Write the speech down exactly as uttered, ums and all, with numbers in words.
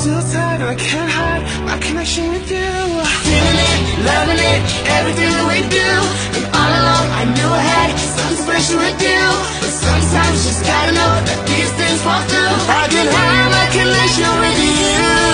still tight and I can't hide my connection with you. Feeling it, loving it, everything that we do. And all along I knew I had something special with you. But sometimes you just gotta know that these things fall through. I can have my connection with you.